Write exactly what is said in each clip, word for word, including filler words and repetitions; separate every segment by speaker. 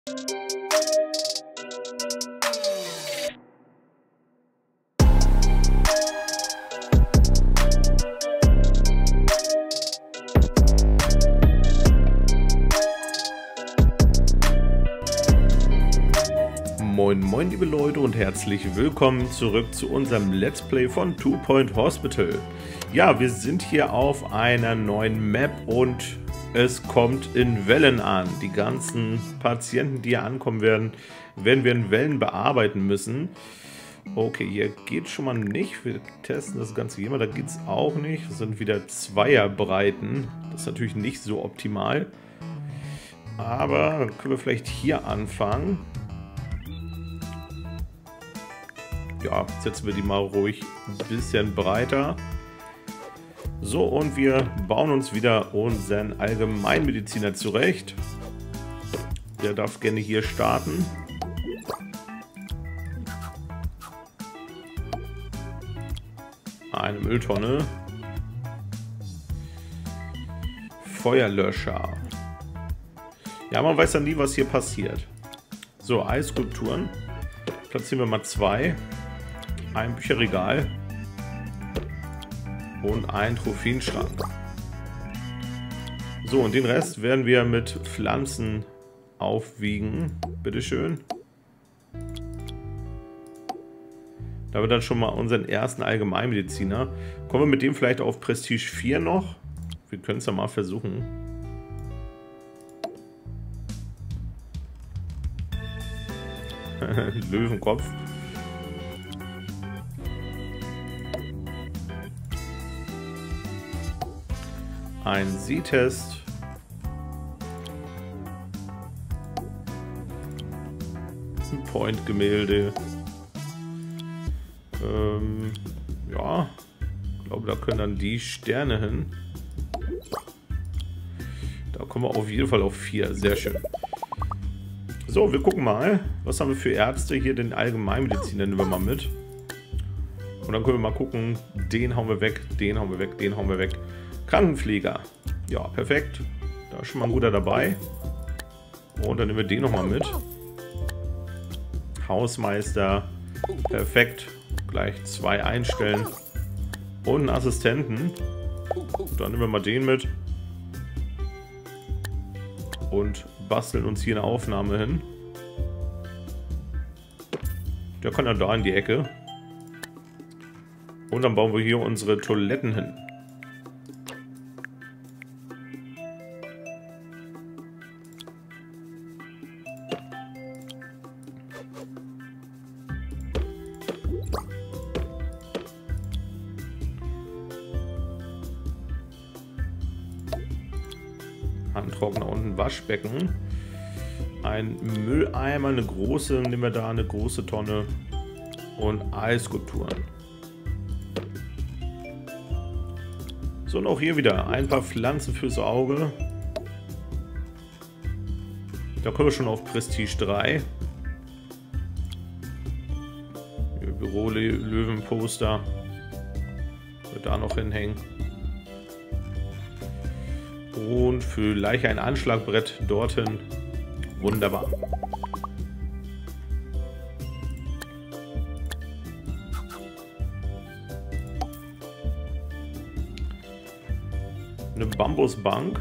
Speaker 1: Moin moin liebe Leute und herzlich willkommen zurück zu unserem Let's Play von Two Point Hospital. Ja, wir sind hier auf einer neuen Map und es kommt in Wellen an. Die ganzen Patienten, die hier ankommen werden, werden wir in Wellen bearbeiten müssen. Okay, hier geht schon mal nicht. Wir testen das Ganze hier mal. Da geht es auch nicht. Das sind wieder Zweierbreiten. Das ist natürlich nicht so optimal. Aber dann können wir vielleicht hier anfangen. Ja, setzen wir die mal ruhig ein bisschen breiter. So, und wir bauen uns wieder unseren Allgemeinmediziner zurecht. Der darf gerne hier starten. Eine Mülltonne. Feuerlöscher. Ja, man weiß ja nie, was hier passiert. So, Eisskulpturen. Platzieren wir mal zwei. Ein Bücherregal und ein Trophäenschrank. So, und den Rest werden wir mit Pflanzen aufwiegen. Bitteschön. Da haben wir dann schon mal unseren ersten Allgemeinmediziner. Kommen wir mit dem vielleicht auf Prestige vier noch? Wir können es ja mal versuchen. Löwenkopf. Ein Sehtest. Ein Point-Gemälde. Ähm, ja, ich glaube, da können dann die Sterne hin. Da kommen wir auf jeden Fall auf vier. Sehr schön. So, wir gucken mal. Was haben wir für Ärzte? Hier den Allgemeinmediziner nehmen wir mal mit. Und dann können wir mal gucken. Den hauen wir weg, den hauen wir weg, den hauen wir weg. Krankenpfleger. Ja, perfekt. Da ist schon mal ein guter dabei. Und dann nehmen wir den nochmal mit. Hausmeister. Perfekt. Gleich zwei einstellen. Und einen Assistenten. Dann nehmen wir mal den mit. Und basteln uns hier eine Aufnahme hin. Der kann ja da in die Ecke. Und dann bauen wir hier unsere Toiletten hin. Handtrockner und ein Waschbecken. Ein Mülleimer, eine große, nehmen wir da eine große Tonne. Und Eisskulpturen. So, und auch hier wieder ein paar Pflanzen fürs Auge. Da kommen wir schon auf Prestige drei. Büro-Löwen-Poster. Wird da noch hinhängen. Und vielleicht ein Anschlagbrett dorthin. Wunderbar. Eine Bambusbank.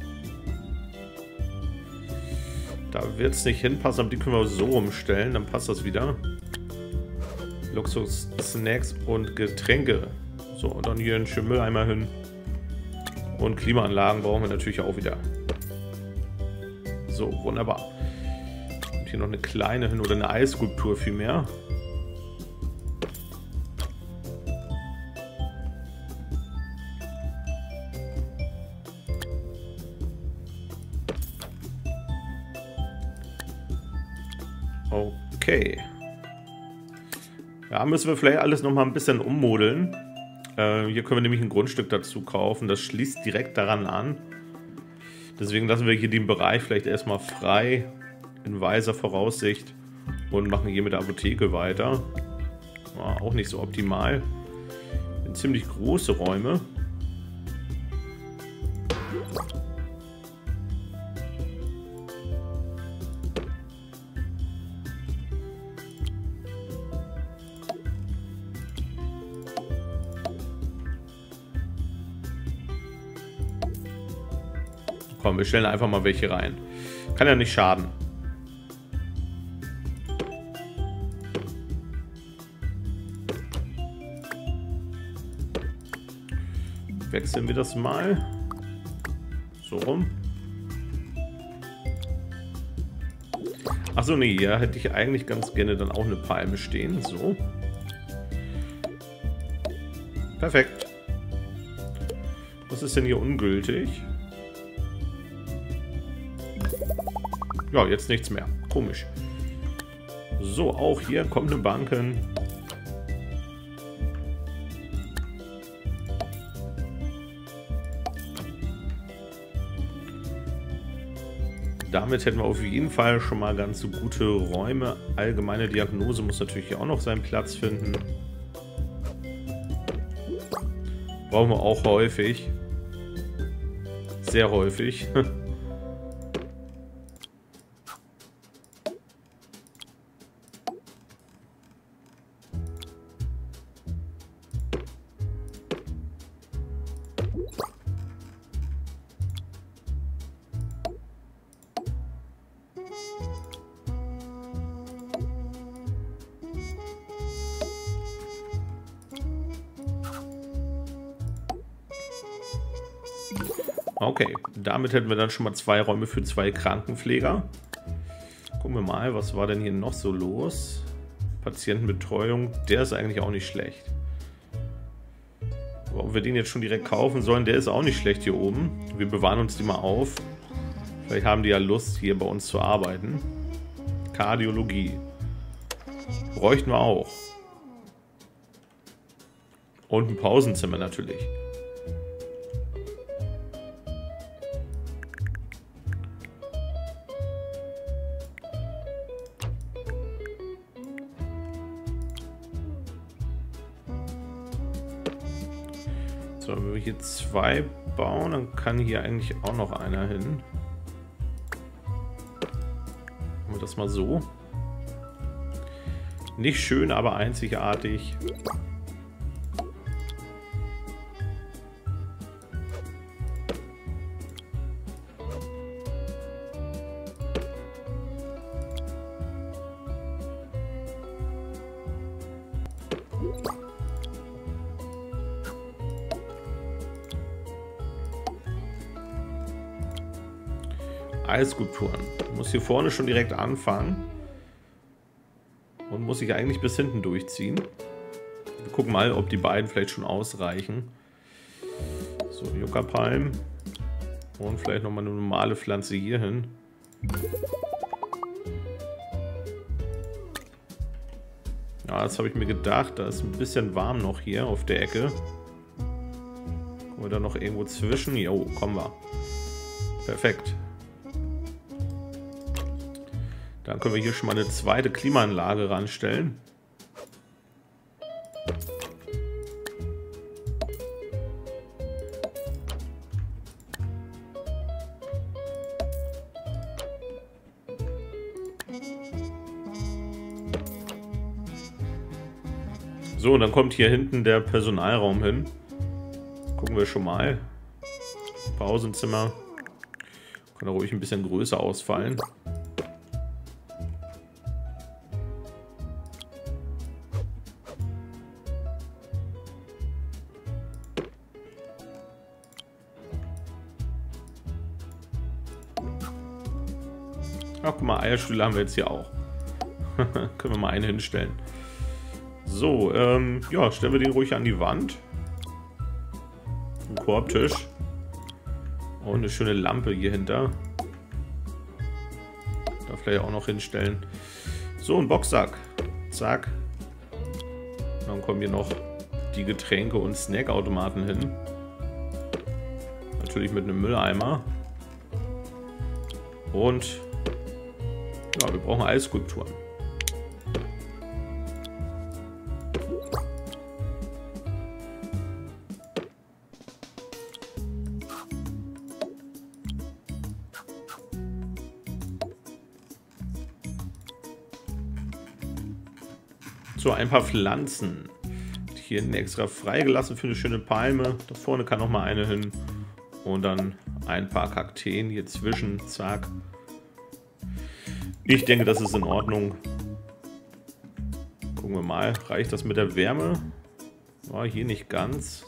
Speaker 1: Da wird es nicht hinpassen, aber die können wir so umstellen. Dann passt das wieder. Luxus, Snacks und Getränke. So, und dann hier ein Mülleimer hin. Und Klimaanlagen brauchen wir natürlich auch wieder. So, wunderbar. Und hier noch eine kleine hin oder eine Eisskulptur vielmehr. Okay. Ja, müssen wir vielleicht alles noch mal ein bisschen ummodeln. Äh, hier können wir nämlich ein Grundstück dazu kaufen. Das schließt direkt daran an. Deswegen lassen wir hier den Bereich vielleicht erstmal frei in weiser Voraussicht und machen hier mit der Apotheke weiter. War auch nicht so optimal. Sind ziemlich große Räume. Komm, wir stellen einfach mal welche rein. Kann ja nicht schaden. Wechseln wir das mal. So rum. Achso, nee, hier hätte ich eigentlich ganz gerne dann auch eine Palme stehen. So. Perfekt. Was ist denn hier ungültig? Ja, jetzt nichts mehr. Komisch. So, auch hier kommt eine Banken. Damit hätten wir auf jeden Fall schon mal ganz so gute Räume. Allgemeine Diagnose muss natürlich hier auch noch seinen Platz finden. Brauchen wir auch häufig. Sehr häufig. Okay, damit hätten wir dann schon mal zwei Räume für zwei Krankenpfleger. Gucken wir mal, was war denn hier noch so los? Patientenbetreuung, der ist eigentlich auch nicht schlecht. Ob wir den jetzt schon direkt kaufen sollen, der ist auch nicht schlecht hier oben. Wir bewahren uns die mal auf. Vielleicht haben die ja Lust, hier bei uns zu arbeiten. Kardiologie. Bräuchten wir auch. Und ein Pausenzimmer natürlich. So, wenn wir hier zwei bauen, dann kann hier eigentlich auch noch einer hin. Machen wir das mal so. Nicht schön, aber einzigartig. Eisskulpturen. Muss hier vorne schon direkt anfangen. Und muss sich eigentlich bis hinten durchziehen. Wir gucken mal, ob die beiden vielleicht schon ausreichen. So, Yucca-Palm. Und vielleicht nochmal eine normale Pflanze hier hin. Ja, das habe ich mir gedacht. Da ist ein bisschen warm noch hier auf der Ecke. Kommen wir da noch irgendwo zwischen? Jo, kommen wir. Perfekt. Dann können wir hier schon mal eine zweite Klimaanlage ranstellen. So, und dann kommt hier hinten der Personalraum hin. Gucken wir schon mal. Pausenzimmer. Kann da ruhig ein bisschen größer ausfallen. Ach, guck mal, Eierstühle haben wir jetzt hier auch. Können wir mal einen hinstellen. So, ähm, ja, stellen wir den ruhig an die Wand. Ein Korbtisch. Und eine schöne Lampe hier hinter. Da vielleicht auch noch hinstellen. So, ein Boxsack. Zack. Dann kommen hier noch die Getränke- und Snackautomaten hin. Natürlich mit einem Mülleimer. Und ja, wir brauchen Eisskulpturen. So, ein paar Pflanzen. Hier hinten extra freigelassen für eine schöne Palme. Da vorne kann noch mal eine hin. Und dann ein paar Kakteen hier zwischen. Zack. Ich denke, das ist in Ordnung. Gucken wir mal. Reicht das mit der Wärme? War hier nicht ganz.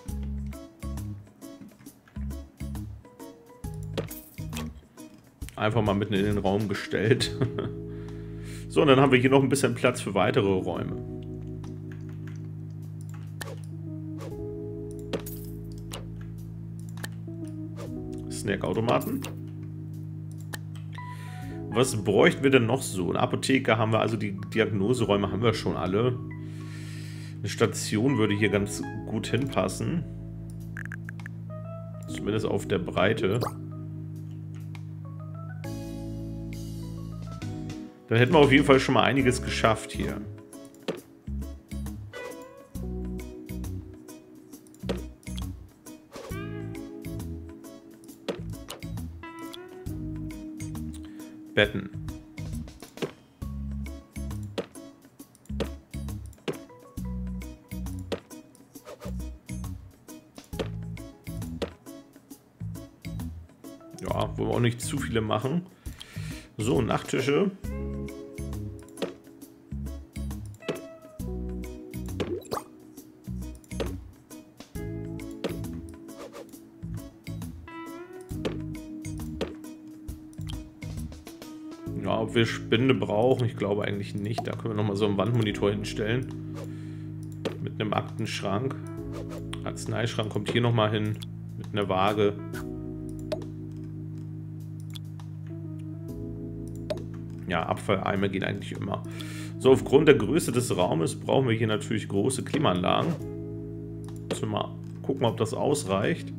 Speaker 1: Einfach mal mitten in den Raum gestellt. So, und dann haben wir hier noch ein bisschen Platz für weitere Räume. Snackautomaten. Was bräuchten wir denn noch so? Eine Apotheke haben wir, also die Diagnoseräume haben wir schon alle. Eine Station würde hier ganz gut hinpassen. Zumindest auf der Breite. Dann hätten wir auf jeden Fall schon mal einiges geschafft hier. Betten. Ja, wollen wir auch nicht zu viele machen. So, Nachttische. Ja, ob wir Spinde brauchen, ich glaube eigentlich nicht. Da können wir nochmal so einen Wandmonitor hinstellen. Mit einem Aktenschrank. Arzneischrank kommt hier nochmal hin. Mit einer Waage. Ja, Abfalleimer gehen eigentlich immer. So, aufgrund der Größe des Raumes brauchen wir hier natürlich große Klimaanlagen. Müssen wir mal gucken, ob das ausreicht.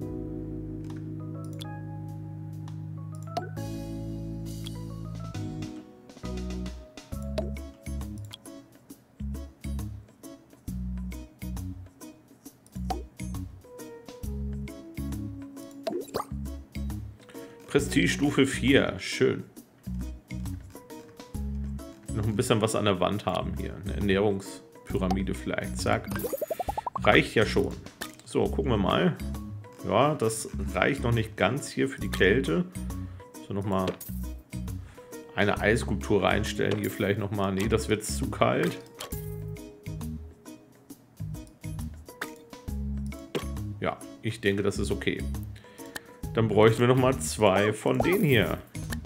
Speaker 1: Prestige-Stufe vier. Schön. Noch ein bisschen was an der Wand haben hier. Eine Ernährungspyramide vielleicht. Zack. Reicht ja schon. So, gucken wir mal. Ja, das reicht noch nicht ganz hier für die Kälte. So, nochmal eine Eisskulptur reinstellen. Hier vielleicht nochmal. Nee, das wird zu kalt. Ja, ich denke, das ist okay. Dann bräuchten wir nochmal zwei von denen hier.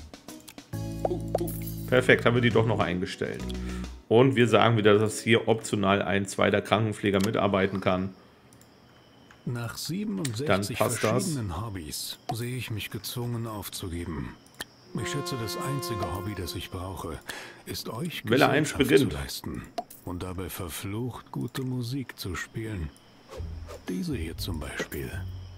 Speaker 1: Perfekt, haben wir die doch noch eingestellt. Und wir sagen wieder, dass hier optional ein zweiter Krankenpfleger mitarbeiten kann.
Speaker 2: Nach siebenundsechzig
Speaker 1: Dann passt
Speaker 2: verschiedenen
Speaker 1: das.
Speaker 2: Hobbys sehe ich mich gezwungen aufzugeben. Ich schätze, das einzige Hobby, das ich brauche, ist euch
Speaker 1: Welle eins
Speaker 2: Gesellschaft
Speaker 1: beginnt.
Speaker 2: zu leisten und dabei verflucht gute Musik zu spielen. Diese hier zum Beispiel.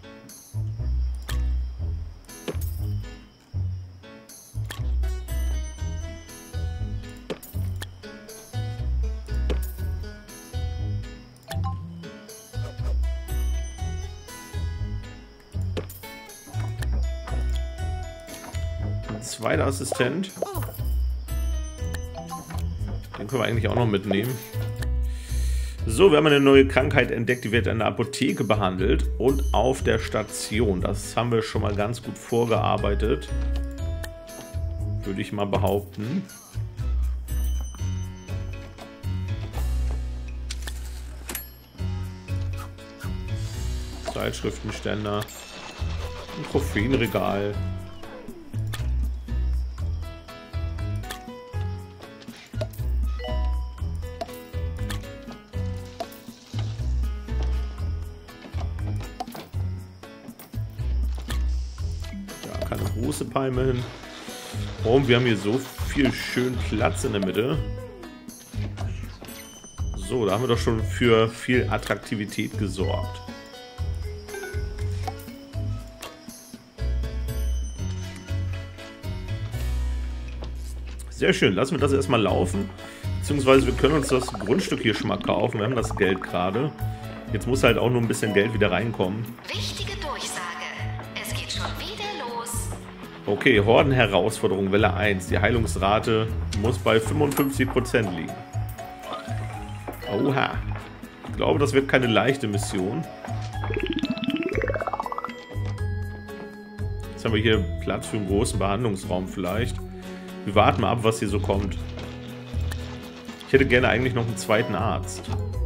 Speaker 1: Zweiter Assistent. Den können wir eigentlich auch noch mitnehmen. So, wir haben eine neue Krankheit entdeckt, die wird in der Apotheke behandelt und auf der Station. Das haben wir schon mal ganz gut vorgearbeitet. Würde ich mal behaupten. Zeitschriftenständer. Ein Trophäenregal. Große Palme hin. Und wir haben hier so viel schön Platz in der Mitte. So, da haben wir doch schon für viel Attraktivität gesorgt. Sehr schön, lassen wir das erstmal laufen. Beziehungsweise wir können uns das Grundstück hier schon mal kaufen. Wir haben das Geld gerade. Jetzt muss halt auch nur ein bisschen Geld wieder reinkommen.
Speaker 3: Wichtige Durchsage. Es geht schon wieder los.
Speaker 1: Okay, Horden-Herausforderung, Welle eins. Die Heilungsrate muss bei fünfundfünfzig Prozent liegen. Oha. Ich glaube, das wird keine leichte Mission. Jetzt haben wir hier Platz für einen großen Behandlungsraum vielleicht. Wir warten mal ab, was hier so kommt. Ich hätte gerne eigentlich noch einen zweiten Arzt.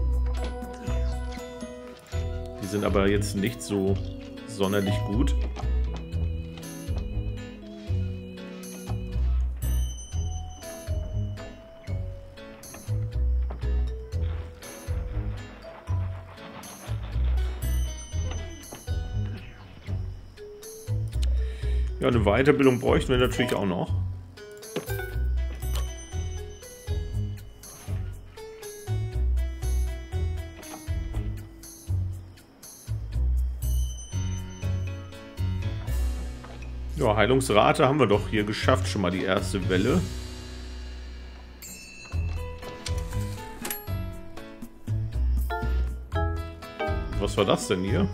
Speaker 1: Die sind aber jetzt nicht so sonderlich gut. Ja, eine Weiterbildung bräuchten wir natürlich auch noch. Ja, Heilungsrate haben wir doch hier geschafft, schon mal die erste Welle. Was war das denn hier?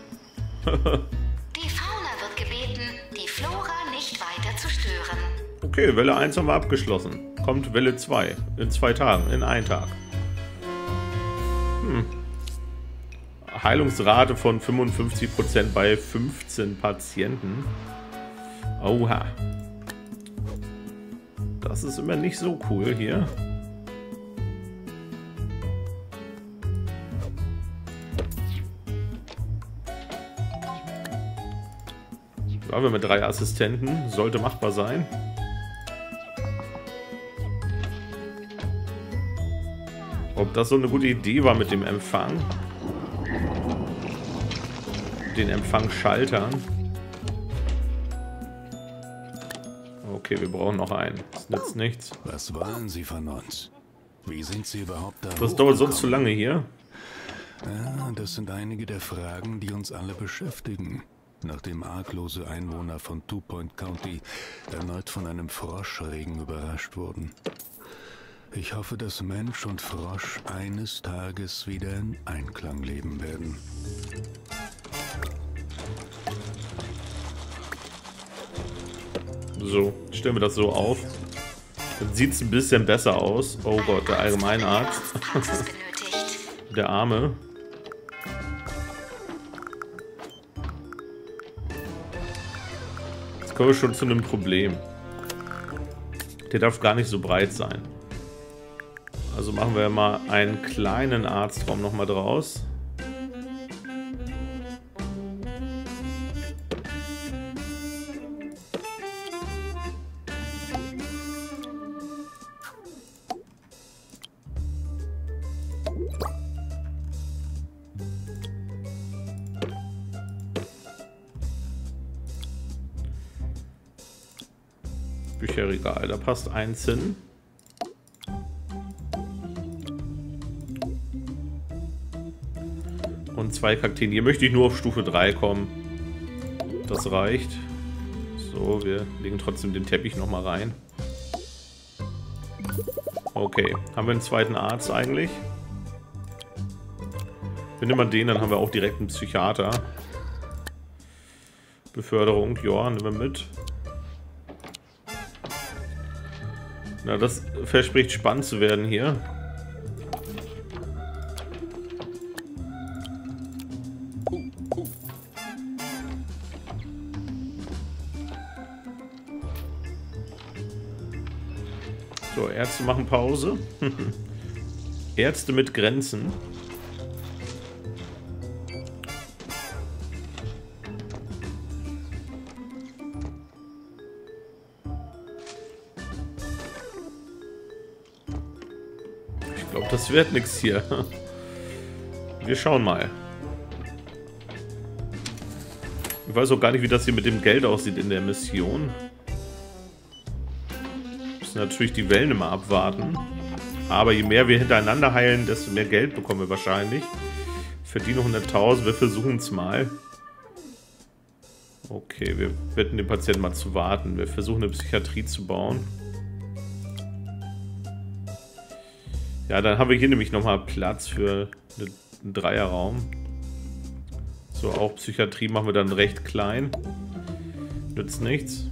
Speaker 3: Die Fauna wird gebeten, die Flora nicht weiter zu stören.
Speaker 1: Okay, Welle eins haben wir abgeschlossen. Kommt Welle zwei. In zwei Tagen. In einem Tag. Hm. Heilungsrate von fünfundfünfzig Prozent bei fünfzehn Patienten. Oha. Das ist immer nicht so cool hier. Ja, wir haben drei Assistenten. Sollte machbar sein. Ob das so eine gute Idee war mit dem Empfang? Den Empfangschaltern. Okay, wir brauchen noch einen. Das nützt nichts.
Speaker 2: Was wollen Sie von uns? Wie sind Sie überhaupt da?
Speaker 1: Das dauert sonst zu lange hier.
Speaker 2: Ja, das sind einige der Fragen, die uns alle beschäftigen. Nachdem arglose Einwohner von Two Point County erneut von einem Froschregen überrascht wurden. Ich hoffe, dass Mensch und Frosch eines Tages wieder in Einklang leben werden.
Speaker 1: So, stellen wir das so auf. Dann sieht es ein bisschen besser aus. Oh Gott, der Allgemeinarzt. Der Arme. Jetzt kommen wir schon zu einem Problem. Der darf gar nicht so breit sein. Also machen wir mal einen kleinen Arztraum nochmal draus. Bücherregal, da passt eins hin. Und zwei Kakteen. Hier möchte ich nur auf Stufe drei kommen. Das reicht. So, wir legen trotzdem den Teppich nochmal rein. Okay, haben wir einen zweiten Arzt eigentlich? Wenn immer den, dann haben wir auch direkt einen Psychiater. Beförderung, ja, nehmen wir mit. Na, das verspricht spannend zu werden hier. So, Ärzte machen Pause. Ärzte mit Grenzen. Ich glaube, das wird nichts hier. Wir schauen mal. Ich weiß auch gar nicht, wie das hier mit dem Geld aussieht in der Mission. Müssen natürlich die Wellen immer abwarten. Aber je mehr wir hintereinander heilen, desto mehr Geld bekommen wir wahrscheinlich. Ich verdiene hunderttausend, wir versuchen es mal. Okay, wir bitten den Patienten mal zu warten. Wir versuchen eine Psychiatrie zu bauen. Ja, dann haben wir hier nämlich nochmal Platz für einen Dreierraum. So, auch Psychiatrie machen wir dann recht klein. Nützt nichts.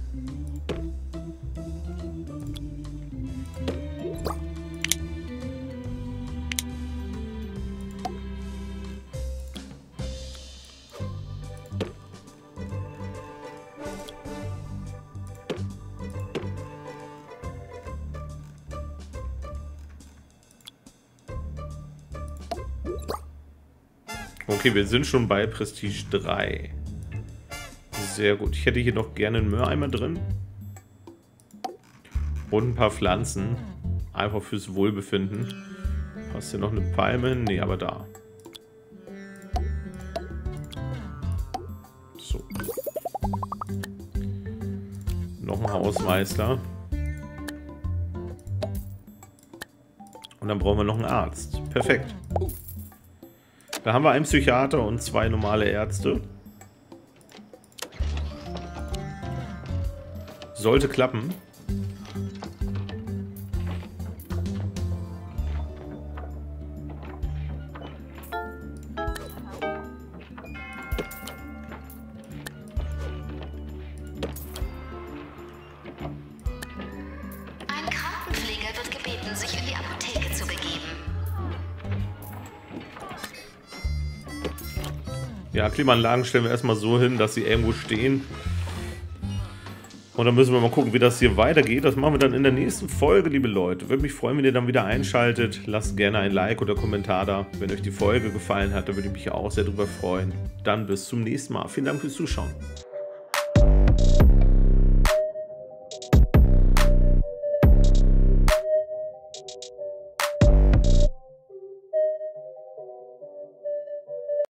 Speaker 1: Okay, wir sind schon bei Prestige drei. Sehr gut. Ich hätte hier noch gerne einen Mülleimer drin. Und ein paar Pflanzen. Einfach fürs Wohlbefinden. Hast hier noch eine Palme? Nee, aber da. So. Noch ein Hausmeister. Und dann brauchen wir noch einen Arzt. Perfekt. Da haben wir einen Psychiater und zwei normale Ärzte. Sollte klappen.
Speaker 3: Ein Krankenpfleger wird gebeten, sich in die Apotheke zu begeben.
Speaker 1: Ja, Klimaanlagen stellen wir erstmal so hin, dass sie irgendwo stehen. Und dann müssen wir mal gucken, wie das hier weitergeht. Das machen wir dann in der nächsten Folge, liebe Leute. Würde mich freuen, wenn ihr dann wieder einschaltet. Lasst gerne ein Like oder Kommentar da. Wenn euch die Folge gefallen hat, dann würde ich mich auch sehr darüber freuen. Dann bis zum nächsten Mal. Vielen Dank fürs Zuschauen.